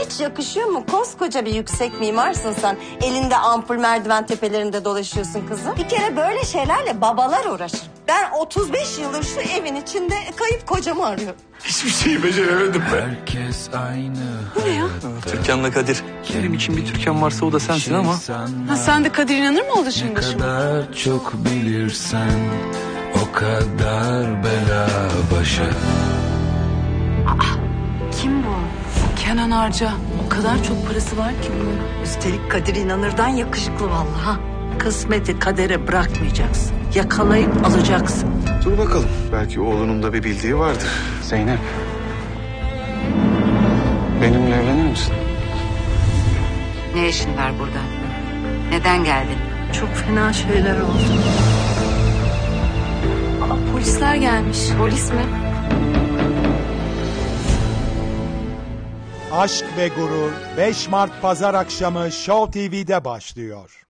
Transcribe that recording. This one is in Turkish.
hiç yakışıyor mu? Koskoca bir yüksek mimarsın sen. Elinde ampul merdiven tepelerinde dolaşıyorsun kızım. Bir kere böyle şeylerle babalar uğraşır. Ben 35 yıldır şu evin içinde kayıp kocamı arıyorum. Hiçbir şeyi beceremedim ben. Herkes aynı. Bu ne ya? Türkan'la Kadir. Benim için bir Türkan varsa o da sensin ama. Ha, sen de Kadir İnanır mı oldu şimdi Ne başıma? kadar çok bilirsen o kadar bela başa. Kim bu? Kenan Arca. O kadar çok parası var ki bunun. Üstelik Kadir İnanır'dan yakışıklı vallahi. Kısmeti kadere bırakmayacaksın. Yakalayıp alacaksın. Dur bakalım. Belki oğlunun da bir bildiği vardır. Zeynep. Benimle evlenir misin? Ne işin var burada? Neden geldin? Çok fena şeyler oldu. Polisler gelmiş. Polis mi? Aşk ve Gurur 5 Mart Pazar akşamı Show TV'de başlıyor.